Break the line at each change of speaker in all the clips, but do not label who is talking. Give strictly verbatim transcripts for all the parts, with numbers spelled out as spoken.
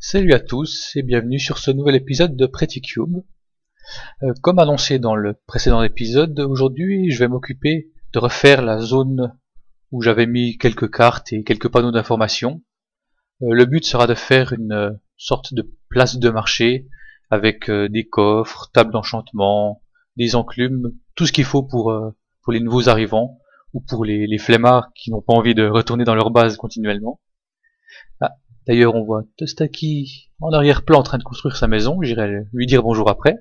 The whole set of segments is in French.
Salut à tous et bienvenue sur ce nouvel épisode de Pretty Cube. Euh, comme annoncé dans le précédent épisode, aujourd'hui je vais m'occuper de refaire la zone où j'avais mis quelques cartes et quelques panneaux d'information. Euh, le but sera de faire une euh, sorte de place de marché avec euh, des coffres, tables d'enchantement, des enclumes, tout ce qu'il faut pour, euh, pour les nouveaux arrivants ou pour les, les flemmards qui n'ont pas envie de retourner dans leur base continuellement. Ah, d'ailleurs on voit Tostaki en arrière-plan en train de construire sa maison, j'irai lui dire bonjour après.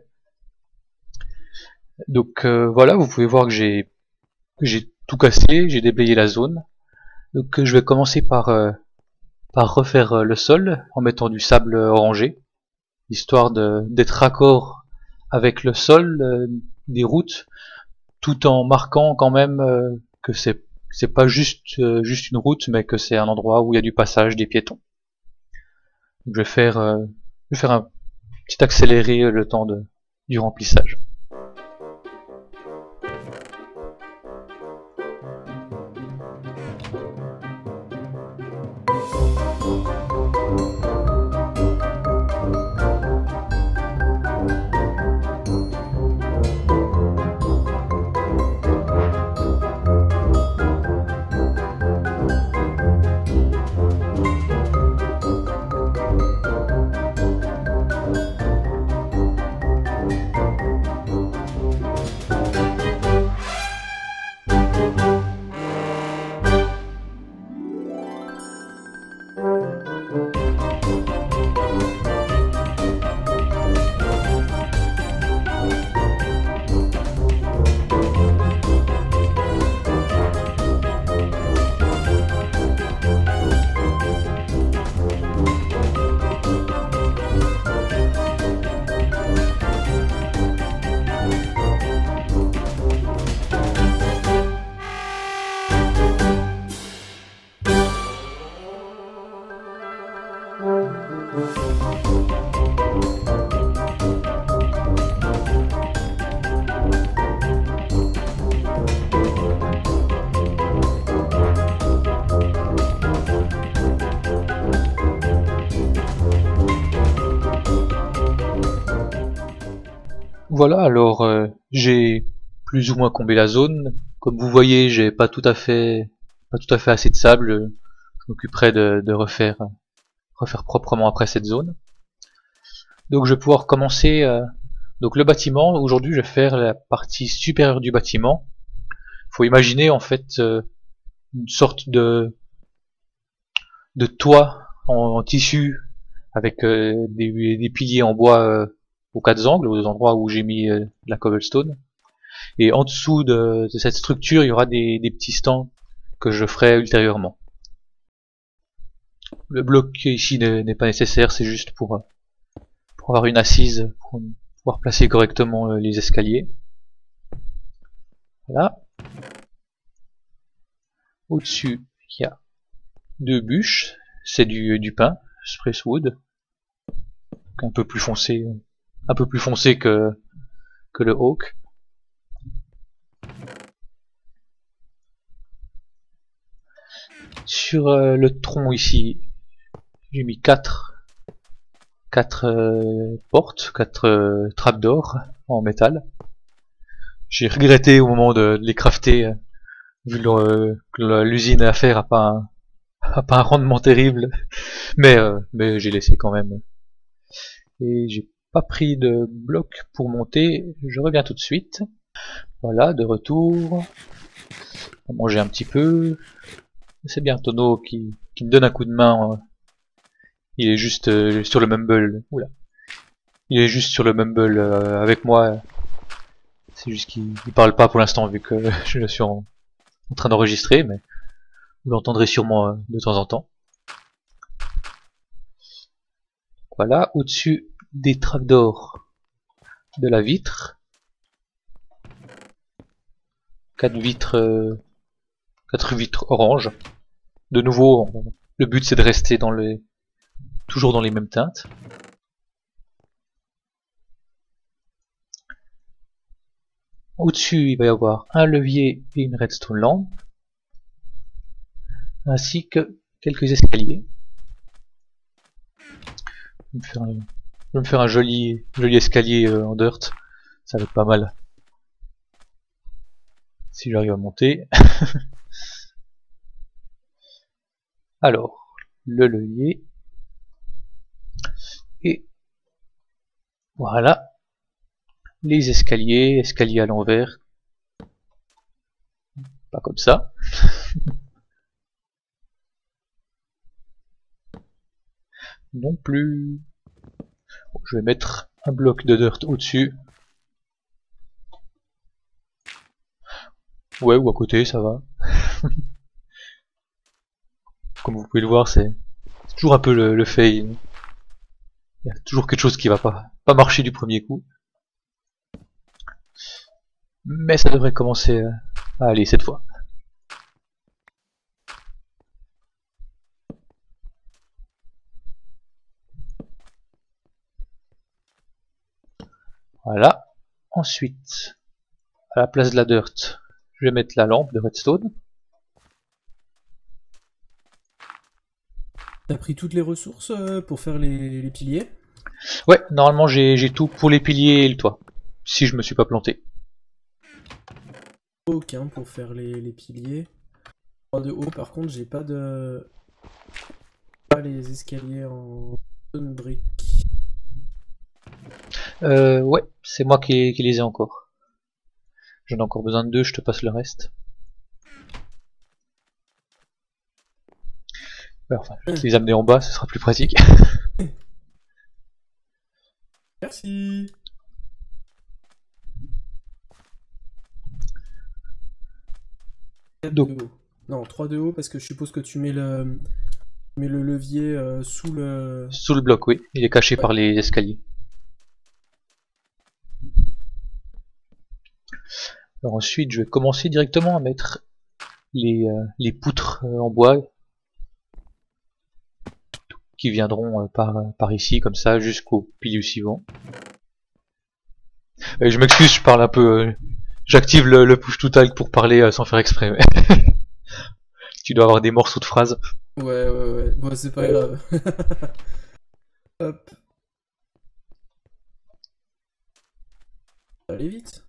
Donc euh, voilà, vous pouvez voir que j'ai que j'ai tout cassé, j'ai déblayé la zone. Donc euh, je vais commencer par, euh, par refaire euh, le sol en mettant du sable orangé, histoire d'être raccord avec le sol euh, des routes, tout en marquant quand même euh, que c'est c'est pas juste euh, juste une route, mais que c'est un endroit où il y a du passage des piétons. Donc, je vais faire euh, je vais faire un petit accéléré euh, le temps de, du remplissage. Voilà, alors euh, j'ai plus ou moins comblé la zone. Comme vous voyez, j'ai pas tout à fait pas tout à fait assez de sable. Je m'occuperai de, de refaire refaire proprement après cette zone. Donc je vais pouvoir commencer euh, donc le bâtiment. Aujourd'hui, je vais faire la partie supérieure du bâtiment. Faut imaginer en fait euh, une sorte de de toit en, en tissu avec euh, des, des piliers en bois euh, aux quatre angles, aux endroits où j'ai mis euh, la cobblestone. Et en dessous de, de cette structure, il y aura des, des petits stands que je ferai ultérieurement. Le bloc ici n'est pas nécessaire, c'est juste pour, pour avoir une assise, pour pouvoir placer correctement les escaliers. Voilà. Au-dessus, il y a deux bûches, c'est du, du pin, spruce wood, un peu plus foncé, un peu plus foncé que, que le oak. Sur euh, le tronc ici, j'ai mis quatre quatre euh, portes, quatre euh, trapdoors en métal. J'ai regretté au moment de, de les crafter, euh, vu le, que l'usine à faire a pas un, a pas un rendement terrible, mais euh, mais j'ai laissé quand même. Et j'ai pas pris de bloc pour monter. Je reviens tout de suite. Voilà, de retour. On va manger un petit peu. C'est bien Tono qui, qui me donne un coup de main. Il est juste euh, sur le mumble. Oula. Il est juste sur le mumble euh, avec moi. C'est juste qu'il parle pas pour l'instant vu que je suis en, en train d'enregistrer, mais vous l'entendrez sûrement euh, de temps en temps. Voilà, au-dessus des trapdoors de la vitre. Quatre vitres, euh, quatre vitres orange. De nouveau, le but c'est de rester dans les, toujours dans les mêmes teintes. Au-dessus, il va y avoir un levier et une redstone lampe, ainsi que quelques escaliers. Je vais me faire un, je vais me faire un joli, joli escalier euh, en dirt. Ça va être pas mal. Si j'arrive à monter. Alors, le levier. Et voilà. Les escaliers, escalier à l'envers. Pas comme ça. Non plus. Bon, je vais mettre un bloc de dirt au-dessus. Ouais, ou à côté, ça va. Comme vous pouvez le voir, c'est toujours un peu le, le fail. Il y a toujours quelque chose qui va pas, pas marcher du premier coup. Mais ça devrait commencer à aller cette fois. Voilà. Ensuite, à la place de la dirt, je vais mettre la lampe de redstone.
T'as pris toutes les ressources euh, pour faire les, les piliers?
Ouais, normalement j'ai tout pour les piliers et le toit. Si je me suis pas planté.
Aucun pour faire les, les piliers. trois de haut, par contre, j'ai pas de. Pas les escaliers en stone brick.
Euh, ouais, c'est moi qui, qui les ai encore. J'en ai encore besoin de deux, je te passe le reste. Ouais, enfin, je vais te les amener en bas, ce sera plus pratique.
Merci. quatre de
Donc,
haut. Non, trois de haut parce que je suppose que tu mets le, tu mets le levier euh, sous le.
sous le bloc, oui, il est caché
Ouais.
par les escaliers. Alors ensuite, je vais commencer directement à mettre les, euh, les poutres euh, en bois qui viendront euh, par, par ici, comme ça, jusqu'au pilier suivant. Et je m'excuse, je parle un peu... Euh, J'active le, le push to talk pour parler euh, sans faire exprès. Mais tu dois avoir des morceaux de phrases.
Ouais, ouais, ouais. Bon, c'est pas grave. Hop. Allez vite.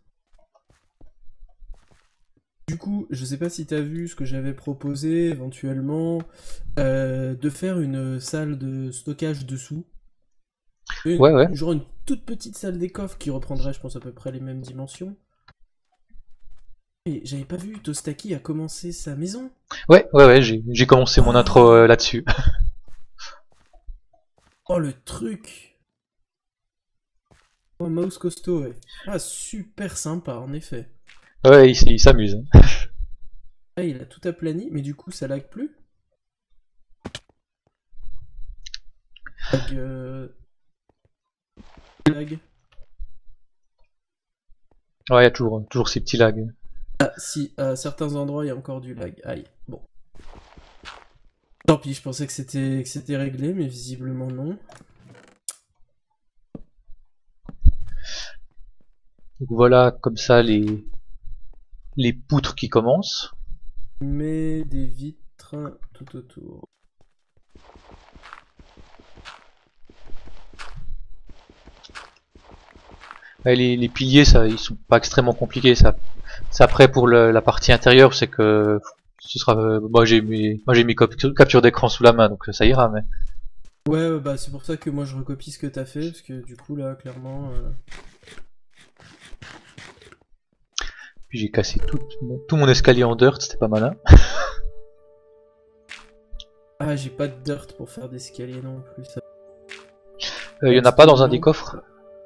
Du coup, je sais pas si t'as vu ce que j'avais proposé éventuellement euh, de faire une salle de stockage dessous. Une,
Ouais, ouais.
genre une toute petite salle des coffres qui reprendrait, je pense, à peu près les mêmes dimensions. Et j'avais pas vu, Tostaki a commencé sa maison.
Ouais, ouais, ouais, j'ai commencé mon intro euh, là-dessus.
Oh, le truc. Oh, mouse costaud, ouais. Ah, super sympa, en effet.
Ouais, il, il s'amuse.
Ah, il a tout aplani, mais du coup, ça lag plus. Lag... Euh... lag.
Ouais, il y a toujours, toujours ces petits lags.
Ah, si, à certains endroits, il y a encore du lag. Aïe, bon. Tant pis, je pensais que c'était que c'était réglé, mais visiblement non.
Donc voilà, comme ça, les, les poutres qui commencent.
Mais des vitres tout autour.
Ouais, les, les piliers, ça, ils sont pas extrêmement compliqués. Ça, c'est après pour le, la partie intérieure, c'est que ce sera. Euh, moi j'ai mis, moi j'ai mis capture, capture d'écran sous la main, donc ça ira. Mais
Ouais, ouais, bah c'est pour ça que moi je recopie ce que t'as fait, parce que du coup là, clairement... Euh...
puis j'ai cassé tout mon, tout mon escalier en dirt, c'était pas malin.
Ah, j'ai pas de dirt pour faire d'escalier non plus. Ça...
Il euh, y en a pas dans un des coffres.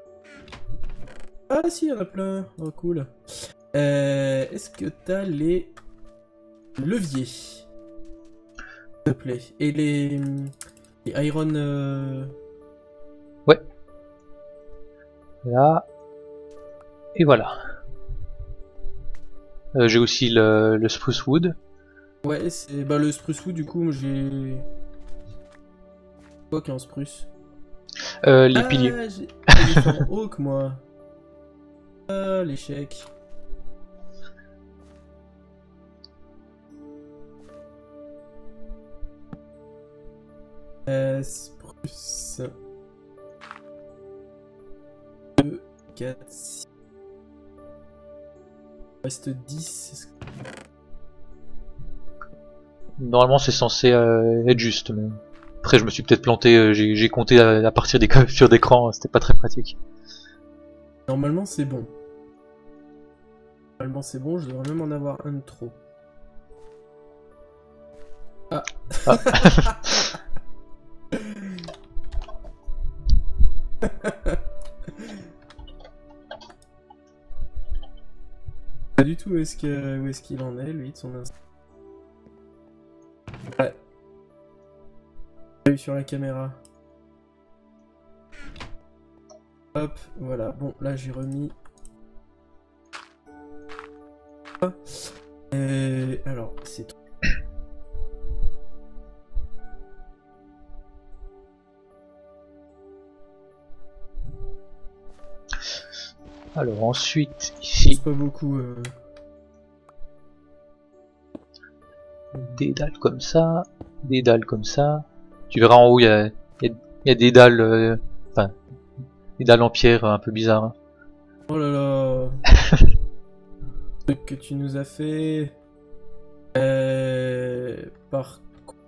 Ah si, il y en a plein. Oh cool. Euh, Est-ce que t'as les leviers, s'il te plaît, et les, les iron... Euh...
Ouais. Là. Et voilà. Euh, j'ai aussi le, le spruce wood.
Ouais, c'est bah le spruce wood du coup, j'ai... Quoi qu'un spruce?
Euh, les
Ah,
piliers.
j'ai fait en oak moi. Ah, l'échec. Euh, spruce. quatre, six... Il reste dix.
Normalement c'est censé euh, être juste, mais après je me suis peut-être planté, euh, j'ai compté à, à partir des captures d'écran, c'était pas très pratique.
Normalement c'est bon. Normalement c'est bon, je devrais même en avoir un de trop. Ah,
ah.
Pas du tout où est-ce que, où est-ce qu'il en est lui de son instant. Ouais. J'ai eu sur la caméra. Hop, voilà. Bon, là j'ai remis. Euh, alors, c'est tout.
Alors ensuite, ici,
pas beaucoup. Euh...
Des dalles comme ça, des dalles comme ça. Tu verras en haut, il y a, y a, y a des dalles, euh, enfin, des dalles en pierre un peu bizarres. Hein.
Oh là là. Ce que tu nous as fait. Euh... Par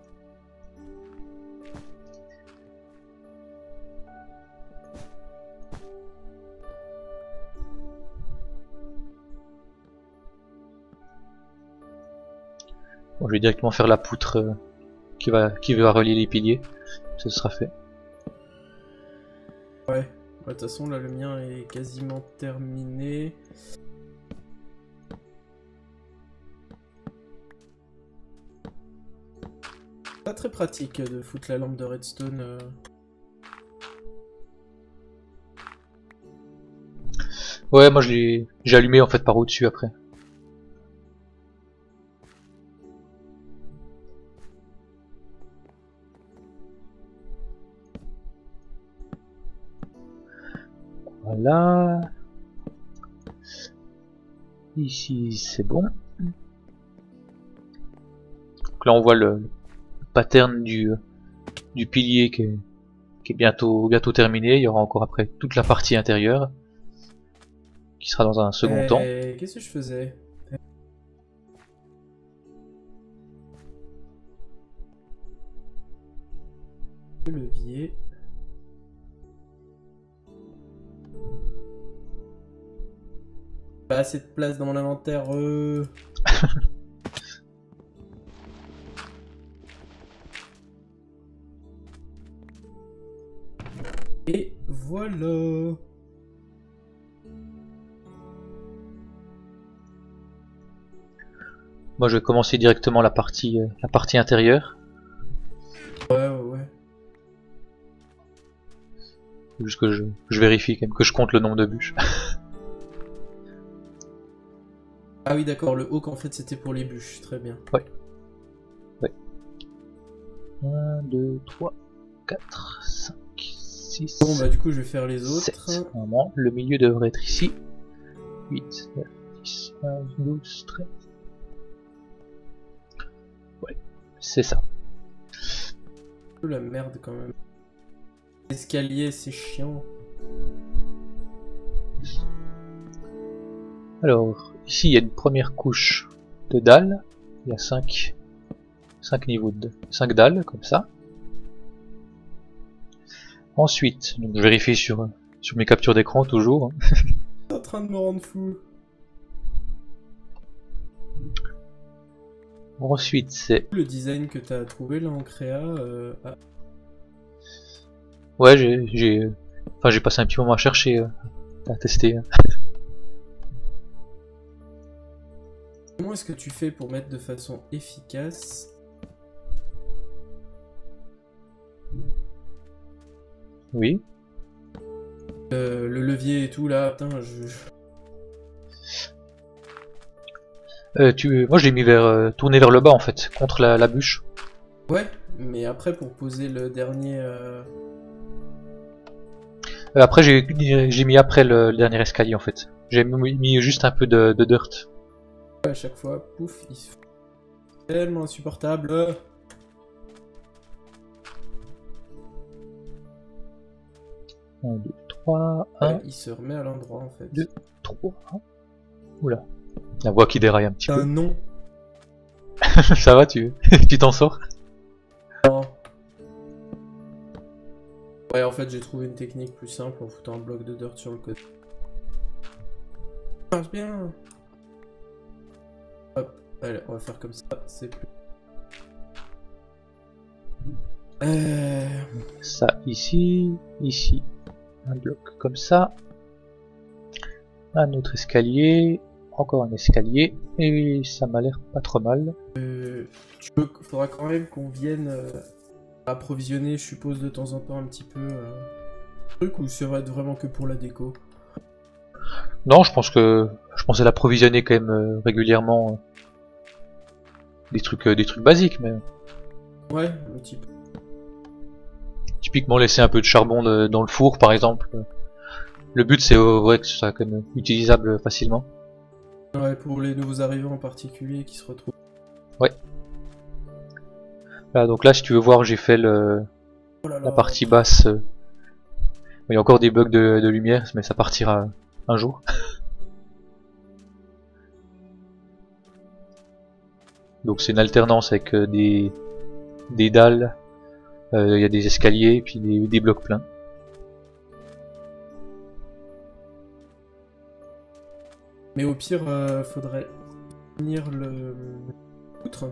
Bon, je vais directement faire la poutre euh, qui va qui va relier les piliers. Ça sera fait.
Ouais. De toute façon, là, le mien est quasiment terminé. Pas très pratique de foutre la lampe de redstone. Euh...
Ouais, moi je l'ai j'ai allumé en fait par au-dessus après. Voilà. Ici c'est bon. Donc là on voit le, le pattern du, du pilier qui est, qui est bientôt, bientôt terminé. Il y aura encore après toute la partie intérieure qui sera dans un second
euh,
temps.
Qu'est-ce que je faisais? Le levier. Pas assez de place dans mon inventaire. Euh... Et voilà.
Moi je vais commencer directement la partie, euh, la partie intérieure.
Ouais, ouais, ouais.
Juste que je, je vérifie quand même que je compte le nombre de bûches.
Ah oui, d'accord, le haut, en fait, c'était pour les bûches. Très bien.
Ouais. Ouais. un, deux, trois, quatre, cinq, six.
Bon, bah, du coup, je vais faire les autres.
sept. Normalement, le milieu devrait être ici. huit, neuf, dix, onze, douze, treize. Ouais, c'est ça.
Oh, la merde, quand même. L'escalier, c'est chiant.
Alors, ici, il y a une première couche de dalles. Il y a cinq niveaux de cinq dalles, comme ça. Ensuite, donc je vérifie sur, sur mes captures d'écran toujours. Hein.
T'es en train de me rendre fou.
Ensuite, c'est...
Le design que t'as trouvé là en créa... Euh... Ah.
Ouais, j'ai... j'ai enfin, j'ai passé un petit moment à chercher, euh, à tester. Hein.
Comment est-ce que tu fais pour mettre de façon efficace?
Oui.
Euh, le levier et tout là, putain, je...
Euh, tu... Moi je l'ai mis vers euh, tourné vers le bas en fait, contre la, la bûche.
Ouais, mais après pour poser le dernier... Euh...
Euh, après j'ai j'ai mis après le, le dernier escalier en fait. J'ai mis juste un peu de, de dirt.
Ouais, à chaque fois, pouf, il se fait tellement insupportable.
un, deux, trois, trois, un,
Ouais, il se remet à l'endroit en fait.
deux, trois. Oula. La voix qui déraille un petit
T'as
peu.
un nom.
Ça va, tu tu t'en sors?
Non. Ouais, en fait, j'ai trouvé une technique plus simple en foutant un bloc de dirt sur le côté. Ça marche bien. Hop, allez, on va faire comme ça, c'est plus. Euh...
Ça ici, ici. Un bloc comme ça. Un autre escalier. Encore un escalier. Et ça m'a l'air pas trop mal.
Euh, tu peux, faudra quand même qu'on vienne euh, approvisionner, je suppose, de temps en temps un petit peu euh, truc, ou ça va être vraiment que pour la déco?
Non, je pense que je pensais l'approvisionner quand même euh, régulièrement. euh, des trucs, euh, des trucs basiques, mais
Ouais, un petit peu.
typiquement laisser un peu de charbon de- dans le four, par exemple. Le but, c'est euh, ouais, que ce soit quand même utilisable facilement.
Ouais, pour les nouveaux arrivants en particulier qui se retrouvent.
Voilà, donc là, si tu veux voir, j'ai fait le,
Oh là là.
la partie basse. euh, Il y a encore des bugs de, de lumière, mais ça partira un jour. Donc c'est une alternance avec euh, des, des dalles, euh, il y a des escaliers, et puis des, des blocs pleins.
Mais au pire, euh, faudrait finir le poutre.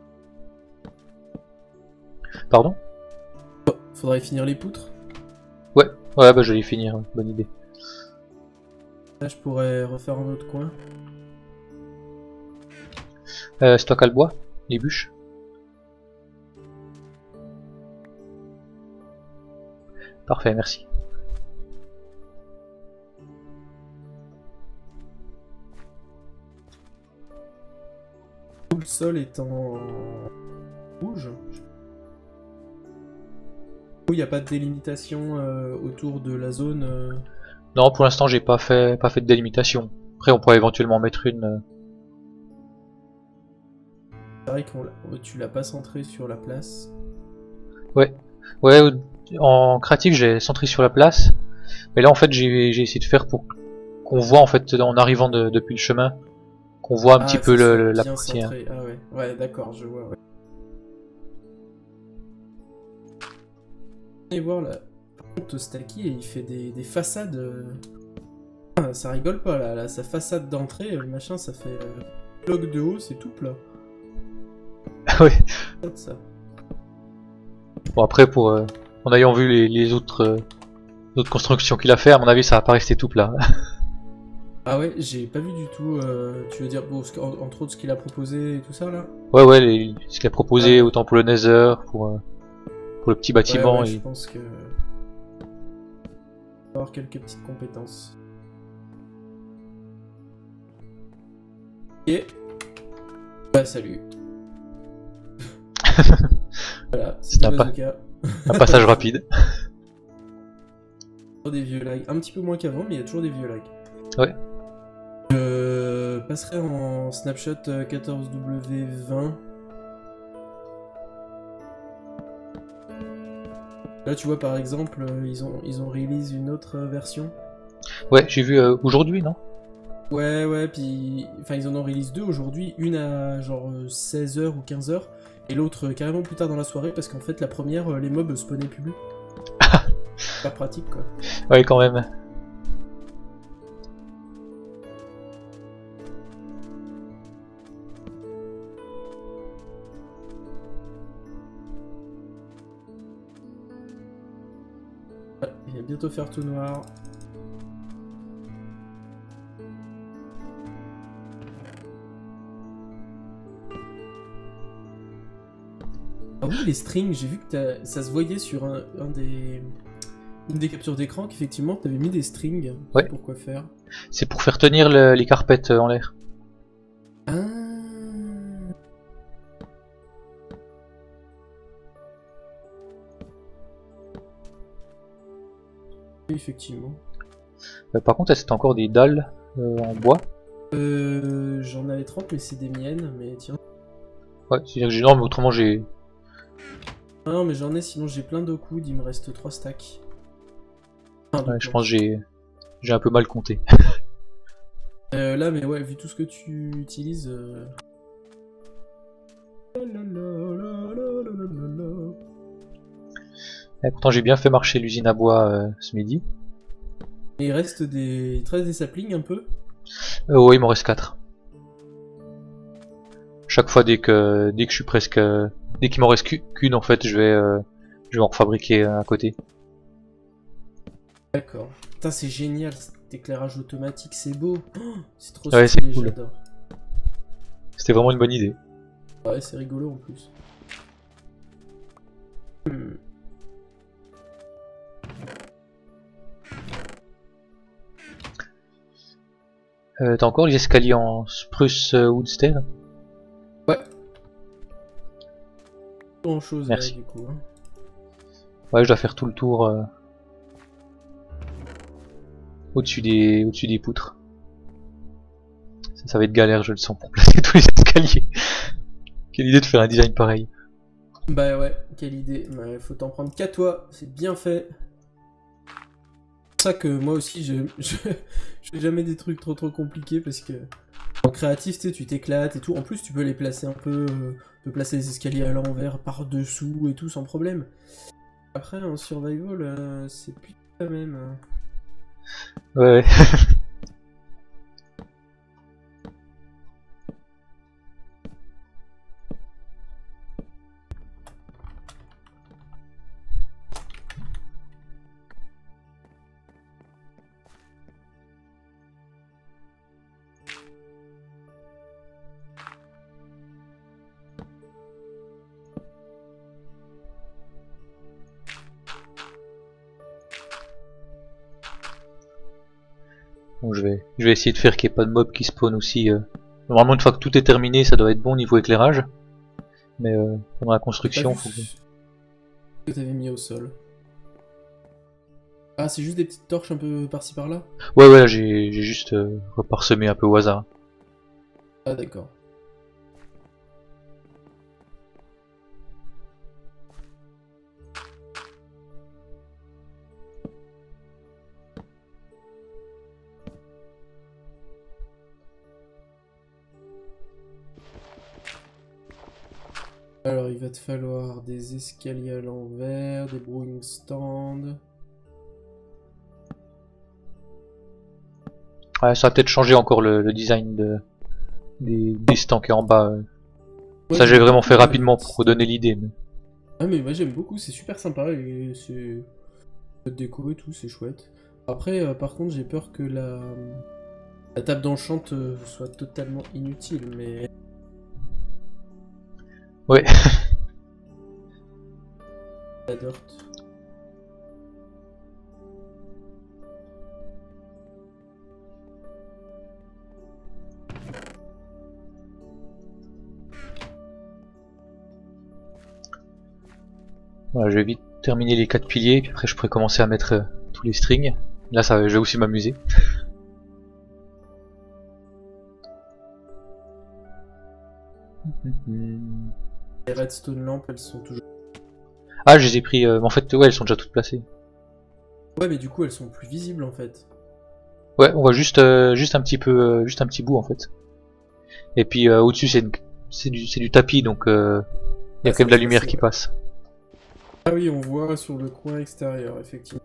Pardon?
Faudrait finir les poutres.
Ouais, ouais, bah je vais y finir, bonne idée.
Là, je pourrais refaire un autre coin.
Euh, stock à le bois, les bûches. Parfait, merci.
Tout le sol est en rouge. Il n'y a pas de délimitation euh, autour de la zone. euh.
Non, pour l'instant, j'ai pas fait, pas fait de délimitation. Après, on pourrait éventuellement mettre une. euh,
C'est vrai que tu l'as pas centré sur la place.
Ouais, ouais. En créatif, j'ai centré sur la place. Mais là, en fait, j'ai j'ai essayé de faire pour qu'on voit en fait en arrivant de- depuis le chemin, qu'on voit un
Ah,
petit
que
peu
ça soit
le, la
bien
partie. hein.
centré. Ah ouais, ouais, d'accord, je vois. Ouais. Et voir là. Par contre, Stalky, il fait des, des façades. euh, ah, ça rigole pas là, là. Sa façade d'entrée, euh, machin, ça fait euh, bloc de haut, c'est tout plat.
Ouais.
Regarde ça.
Bon après, pour euh, en ayant vu les, les autres, euh, autres constructions qu'il a fait, à mon avis, ça va pas rester tout plat.
Ah ouais, j'ai pas vu du tout. euh, tu veux dire, bon, ce- en- entre autres, ce qu'il a proposé et tout ça là?
Ouais, ouais, les- ce qu'il a proposé,
Ah.
autant pour le Nether, pour, euh, pour le petit
Ouais,
bâtiment.
ouais, je
et...
pense que. Avoir quelques petites compétences. Et. Bah, salut. Voilà, c'était
un pas-
Bazooka.
Un passage rapide.
Toujours des vieux lags. Un petit peu moins qu'avant, mais il y a toujours des vieux lags.
Ouais.
Je passerai en snapshot euh, quatorze W vingt. Là, tu vois, par exemple, euh, ils ont, ils ont release une autre euh, version.
Ouais, j'ai vu euh, aujourd'hui, non?
Ouais, ouais, puis. Enfin, ils en ont release deux aujourd'hui. Une à genre euh, seize heures ou quinze heures. Et l'autre euh, carrément plus tard dans la soirée, parce qu'en fait, la première, euh, les mobs spawnaient plus. Pas pratique, quoi.
Ouais, quand même.
Ouais, il va bientôt faire tout noir. Ah oui, les strings, j'ai vu que t'as- ça se voyait sur un, un des... une des captures d'écran qu'effectivement t'avais mis des strings.
Ouais.
Pourquoi faire?
C'est pour faire tenir le- les carpettes euh, en l'air.
Ah. Oui, effectivement.
Euh, par contre, c'est encore des dalles euh, en bois.
Euh, j'en avais trente, mais c'est des miennes, mais tiens.
Ouais, c'est-à-dire que j'ai non, mais autrement j'ai.
Ah non, mais j'en ai, sinon j'ai plein d'okuds, il me reste trois stacks. Un, deux
Ouais, je
planches.
pense que j'ai j'ai un peu mal compté.
Euh, là, mais ouais, vu tout ce que tu utilises. Euh...
Et pourtant j'ai bien fait marcher l'usine à bois euh, ce midi.
Et il reste des. Il te reste des saplings un peu.
Euh, ouais, il m'en reste quatre. Chaque fois dès que dès que je suis presque euh, dès qu'il m'en reste qu'une en fait, je vais euh, je vais en refabriquer euh, à côté.
D'accord. Putain, c'est génial, cet éclairage automatique, c'est beau. Oh, c'est trop
Ouais, c'est
stylé,
cool.
j'adore.
C'était vraiment une bonne idée.
Ouais, c'est rigolo en plus. Hmm.
Euh, T'as encore les escaliers en spruce euh, wood stair?
Ouais. Grand chose là,
Merci.
du coup. Hein.
Ouais, je dois faire tout le tour euh, au-dessus des au-dessus des poutres. Ça, ça va être galère, je le sens, pour placer tous les escaliers. Quelle idée de faire un design pareil.
Bah ouais, quelle idée. Bah, faut t'en prendre qu'à toi, c'est bien fait. C'est pour ça que moi aussi, je, je, je fais jamais des trucs trop trop compliqués parce que en créatif, tu sais, tu t'éclates et tout. En plus, tu peux les placer un peu, euh, tu peux placer les escaliers à l'envers, par dessous et tout sans problème. Après, en survival, euh, c'est plus la même. Hein.
Ouais. Bon, je vais je vais essayer de faire qu'il n'y ait pas de mobs qui spawn aussi. Euh. Normalement, une fois que tout est terminé, ça doit être bon niveau éclairage. Mais euh, pendant la
J'ai pas
construction,
vu
faut que...
ce que t'avais mis au sol. Ah, c'est juste des petites torches un peu par-ci par-là?
Ouais, ouais, là, j'ai j'ai juste euh, reparsemé un peu au hasard.
Ah, d'accord. Alors, il va te falloir des escaliers à l'envers, des brewing stands.
Ouais, ça va peut-être changer encore le, le design de, des, des stands qui est en bas. euh.
Ouais,
Ça, j'ai
j'aime
vraiment
beaucoup,
fait
moi, les
rapidement
petits
pour
stands.
redonner l'idée. Mais...
Ah, mais moi j'aime beaucoup, c'est super sympa et c'est. Notre déco et tout, c'est chouette. Après, euh, par contre, j'ai peur que la. La table d'enchant euh, soit totalement inutile, mais.
Ouais.
La dirt.
Voilà, je vais vite terminer les quatre piliers, puis après je pourrais commencer à mettre euh, tous les strings. Là, ça, je vais aussi m'amuser.
Les redstone lampes, elles sont toujours.
Ah, je les ai pris. Euh, en fait, ouais, elles sont déjà toutes placées.
Ouais, mais du coup, elles sont plus visibles en fait.
Ouais, on voit juste, euh, juste un petit peu, euh, juste un petit bout en fait. Et puis euh, au-dessus, c'est une- c'est du, c'est du tapis, donc euh, il y a
Ah,
quand
ça
même de la
se
lumière
passait,
qui
ouais.
passe.
Ah oui, on voit sur le coin extérieur, effectivement.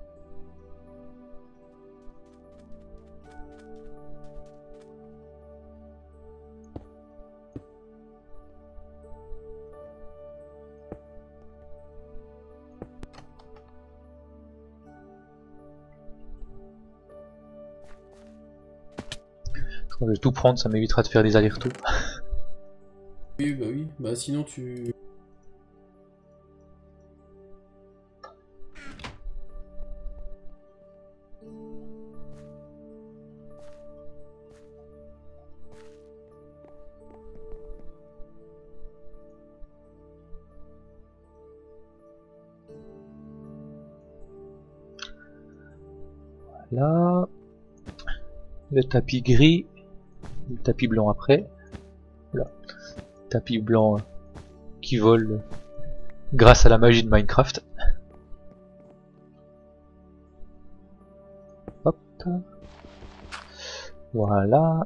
Je vais tout prendre, ça m'évitera de faire des allers-retours.
Oui, bah oui. Bah sinon, tu.
Là, le tapis gris, le tapis blanc après. Voilà, tapis blanc euh, qui vole grâce à la magie de Minecraft. Voilà.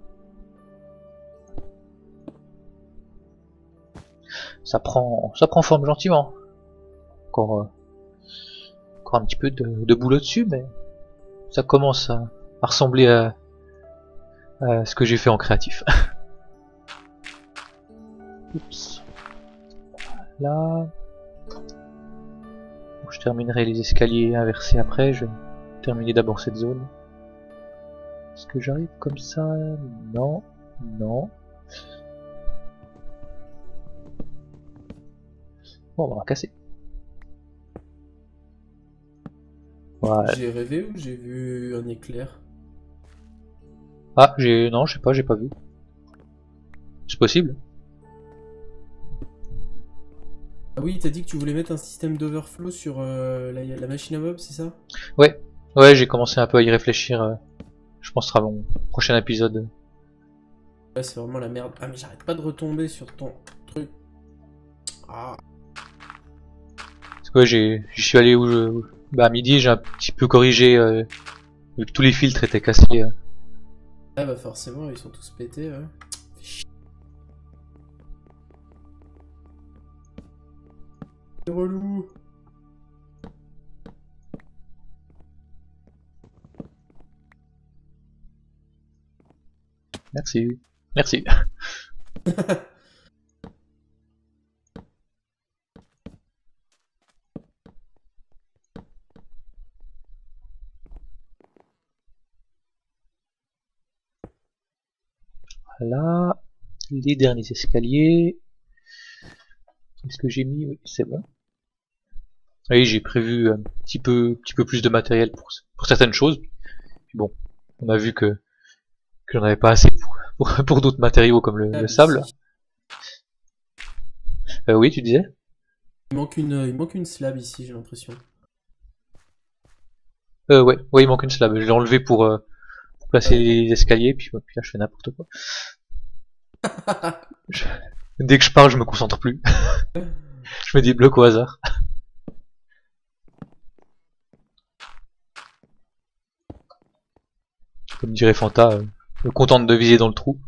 Ça prend, ça prend forme gentiment. Encore, euh, encore un petit peu de, de boulot dessus, mais ça commence à, à ressembler à, à ce que j'ai fait en créatif. Oups. Là. Je terminerai les escaliers inversés après. Je vais terminer d'abord cette zone. Est-ce que j'arrive comme ça? Non. Non. Bon, on va casser. Voilà.
J'ai rêvé ou j'ai vu un éclair?
Ah, j'ai... non, je sais pas, j'ai pas vu. C'est possible.
Ah oui, t'as dit que tu voulais mettre un système d'overflow sur euh, la, la machine à mob, c'est ça?
Ouais, ouais, j'ai commencé un peu à y réfléchir. euh, Je pense que ce sera mon prochain épisode.
Ouais, c'est vraiment la merde. Ah, mais j'arrête pas de retomber sur ton truc. Ah.
Parce que ouais, j'ai, j'y suis allé où je... Bah à midi, j'ai un petit peu corrigé, euh, vu que tous les filtres étaient cassés. euh.
Ah bah forcément, ils sont tous pétés, ouais. C'est relou.
Merci. Merci. Voilà. Les derniers escaliers. Qu'est-ce que j'ai mis? Oui, c'est bon. Oui, j'ai prévu un petit peu, petit peu plus de matériel pour, pour certaines choses. Puis bon, on a vu que, que j'en avais pas assez pour, pour, pour d'autres matériaux comme le,
Ah,
le
mais
sable.
si.
Euh, oui, tu disais?
Il manque une, il manque une slab ici, j'ai l'impression.
Euh, ouais, ouais, il manque une slab. Je l'ai enlevé pour, euh, pour placer
Ouais.
les escaliers, puis, ouais, puis là je fais n'importe quoi. Je- Dès que je parle, je me concentre plus. Je mets des blocs au hasard. Comme dirait Fanta, euh, me contente de viser dans le trou.